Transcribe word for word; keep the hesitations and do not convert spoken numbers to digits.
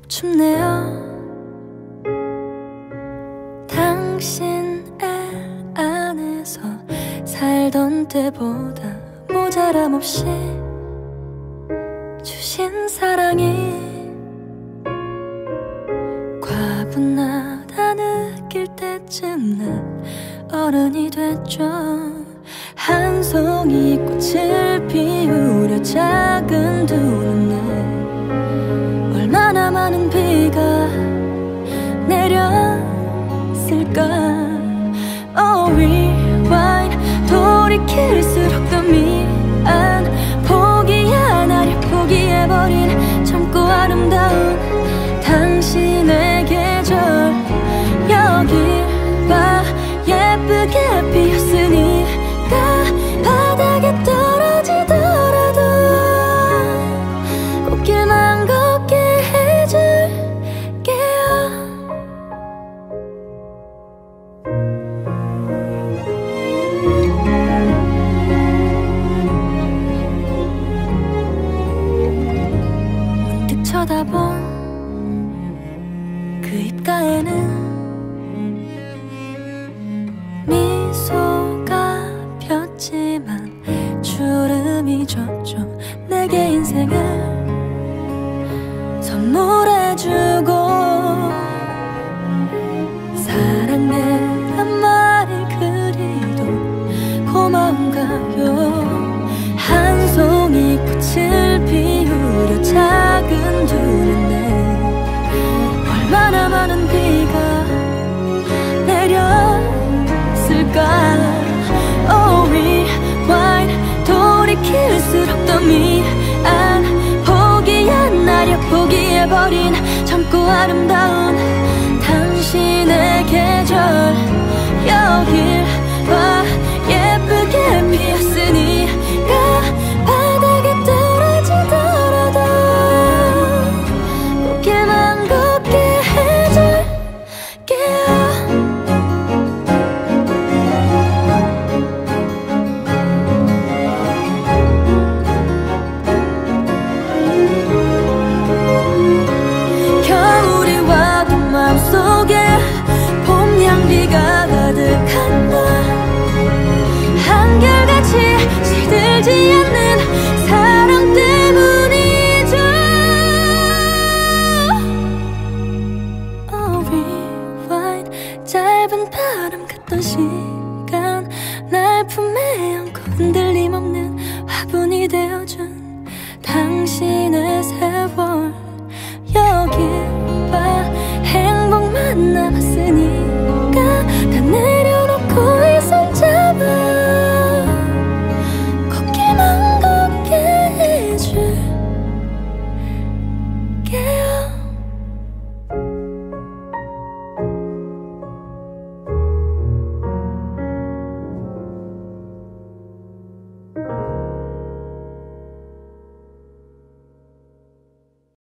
춥네요. 당신의 안에서 살던 때보다 모자람 없이 주신 사랑이 과분하다 느낄 때쯤 난 어른이 됐죠. 한 송이 꽃을 피우려 작은 두 눈에 얼마나 많은 비가 내렸을까. Oh, rewind. 돌이킬수록 더 미안. 포기 안 하려 포기해버린 젊고 아름다운 당신의 계절. 여길 봐, 예쁘게 피었으니까 바닥에 떨어지더라도 꽃길만 걷게 해줄게요. 문득 쳐다본 그 입가에는 미소가 폈지만 주름이 졌죠. 내게 인생을 선물해주고 사랑해란 말을 그리도 고마운가요. 한 송이 꽃을 피우려 작은 두 눈에 얼마나 많은 비가 내렸을까. Oh, rewind. 돌이킬수록 더 미안. 포기 안 하려 포기해버린 젊고 아름다운 당신의 계절. 여길 봐, 예쁘게 피었으니